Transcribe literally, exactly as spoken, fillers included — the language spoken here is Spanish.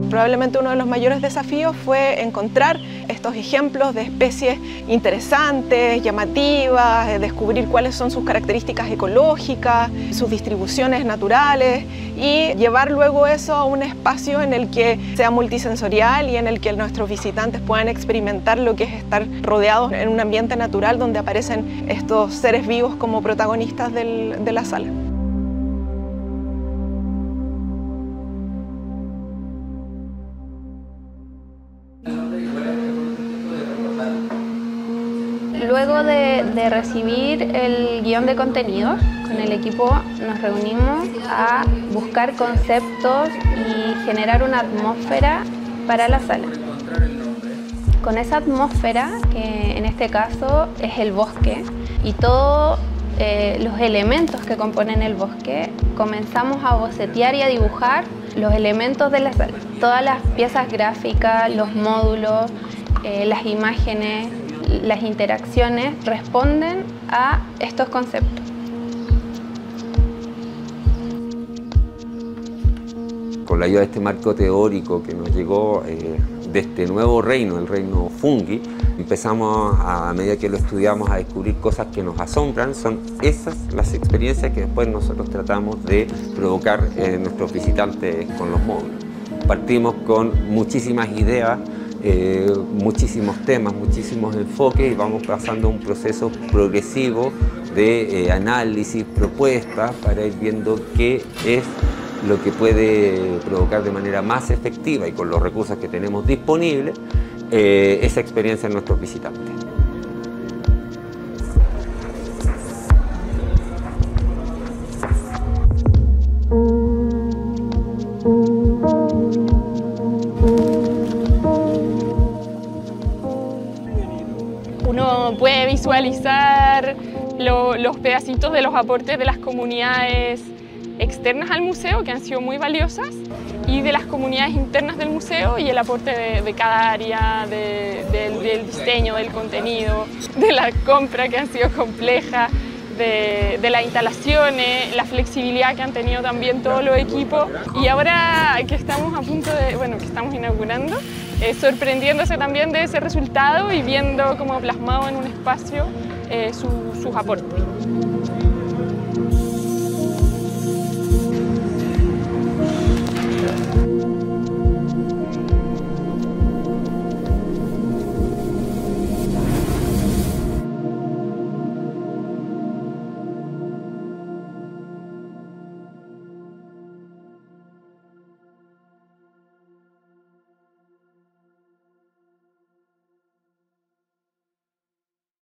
Probablemente uno de los mayores desafíos fue encontrar estos ejemplos de especies interesantes, llamativas, descubrir cuáles son sus características ecológicas, sus distribuciones naturales y llevar luego eso a un espacio en el que sea multisensorial y en el que nuestros visitantes puedan experimentar lo que es estar rodeados en un ambiente natural donde aparecen estos seres vivos como protagonistas del, de la sala. Luego de, de recibir el guión de contenidos, con el equipo nos reunimos a buscar conceptos y generar una atmósfera para la sala. Con esa atmósfera, que en este caso es el bosque, y todos eh, los elementos que componen el bosque, comenzamos a bocetear y a dibujar los elementos de la sala. Todas las piezas gráficas, los módulos, eh, las imágenes, las interacciones responden a estos conceptos. Con la ayuda de este marco teórico que nos llegó eh, de este nuevo reino, el reino fungi, empezamos a, a medida que lo estudiamos a descubrir cosas que nos asombran. Son esas las experiencias que después nosotros tratamos de provocar en nuestros visitantes con los módulos. Partimos con muchísimas ideas, Eh, muchísimos temas, muchísimos enfoques y vamos pasando un proceso progresivo de eh, análisis, propuestas para ir viendo qué es lo que puede provocar de manera más efectiva y con los recursos que tenemos disponibles eh, esa experiencia en nuestros visitantes. Uno puede visualizar lo, los pedacitos de los aportes de las comunidades externas al museo, que han sido muy valiosas, y de las comunidades internas del museo y el aporte de, de cada área, de, de, del diseño, del contenido, de la compra, que han sido complejas, de, de las instalaciones, la flexibilidad que han tenido también todos los equipos. Y ahora que estamos a punto de, bueno, que estamos inaugurando, eh, sorprendiéndose también de ese resultado y viendo cómo plasmado en un espacio eh, su, sus aportes.